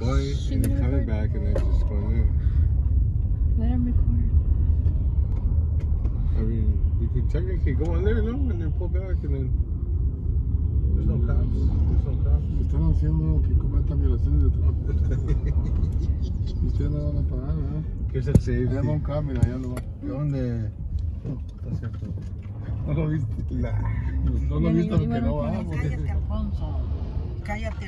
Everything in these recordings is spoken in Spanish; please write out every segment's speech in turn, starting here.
going and then coming back and then just going there. Let him record. I mean, you could technically go in there, no, and then pull back and then there's no cops. There's no cops. Están haciendo que cometan violaciones de tráfico. Ustedes no van a pagar, ¿verdad? ¿Qué es el safety? Allá va un cambio, allá no va. ¿Dónde? No, está cierto. No lo viste. No lo he visto porque no va. Cállate, Alfonso. Cállate.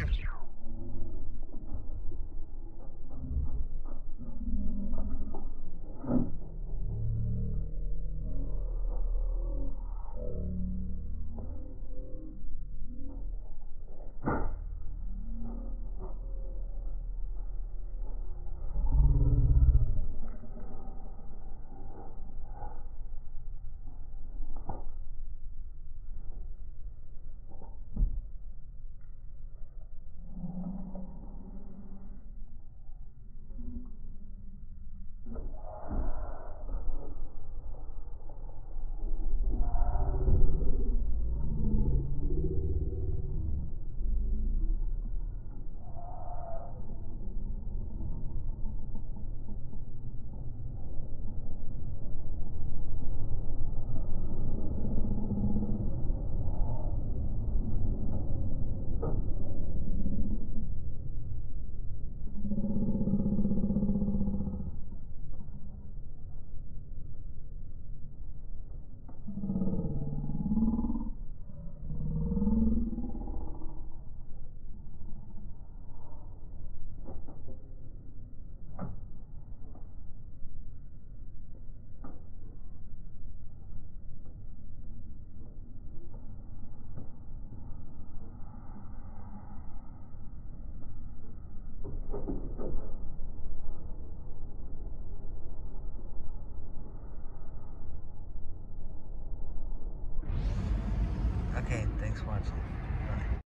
Okay, thanks for watching.